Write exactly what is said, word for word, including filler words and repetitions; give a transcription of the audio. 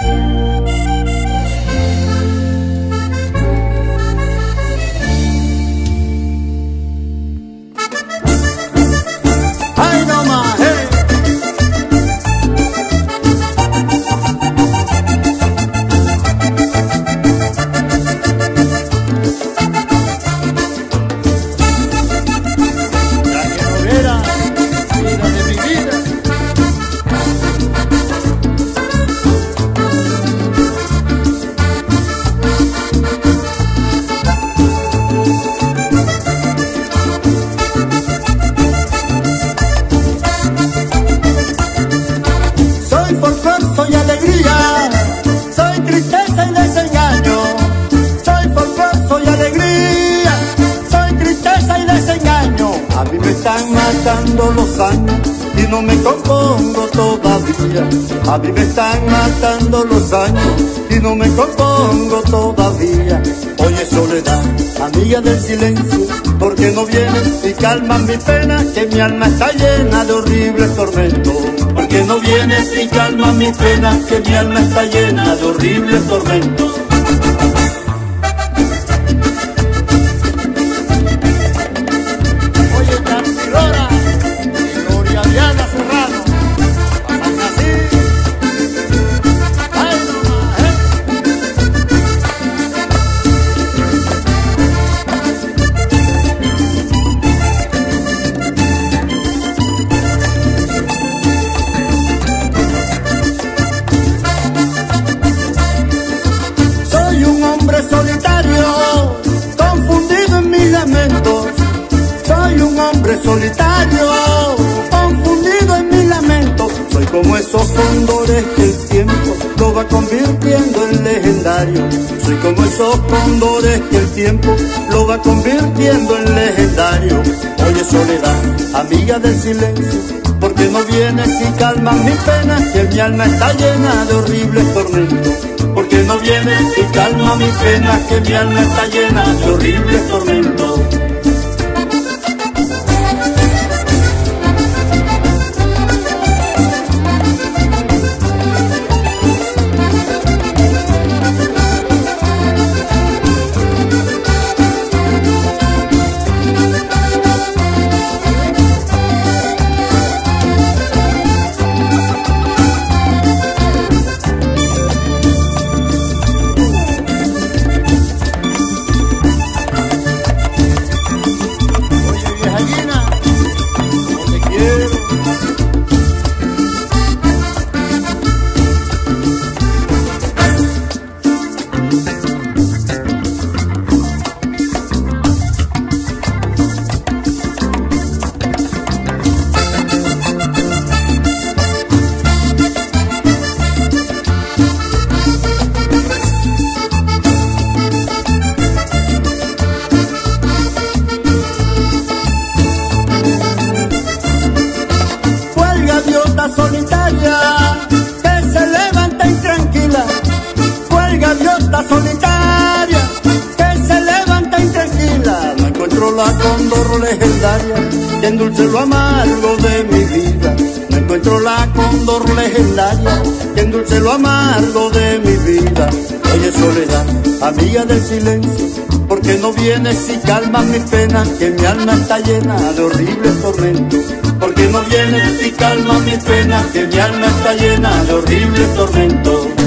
Soy alegría, soy tristeza y desengaño. Soy folclor, soy alegría, soy tristeza y desengaño. A mí me están matando los años y no me compongo todavía. A mí me están matando los años y no me compongo todavía. Oye soledad, amiga del silencio, ¿por qué no vienes y calmas mi pena? Que mi alma está llena de horribles tormentos. ¿Por qué no vienes y calmas mi pena? Que mi alma está llena de horribles tormentos. Oye, Tranquilora y Gloria Diana Serrano, pasan así. Ay, nomás, ¿eh? Soy un hombre solitario, confundido en mis lamentos. Soy un hombre solitario, confundido en mis lamentos. Soy como esos cóndores que el tiempo lo va convirtiendo en legendario. Soy como esos cóndores que el tiempo lo va convirtiendo en legendario. Oye soledad, amiga del silencio, ¿por qué no vienes y calmas mi pena? Que mi alma está llena de horribles tormentos. ¿Por qué no vienes y calma mi pena? Que mi alma está llena de horribles tormentos. Solitaria que se levanta intranquila, cual gaviota solitaria que se levanta intranquila. No encuentro la cóndor legendaria que endulce lo amargo de mi vida. No encuentro la cóndor legendaria que endulce lo amargo de mi vida. Oye soledad, amiga del silencio, ¿por qué no vienes y calmas mi pena? Que mi alma está llena de horribles tormentos. ¿Por qué no vienes y calmas mi pena? Que mi alma está llena de horribles tormentos.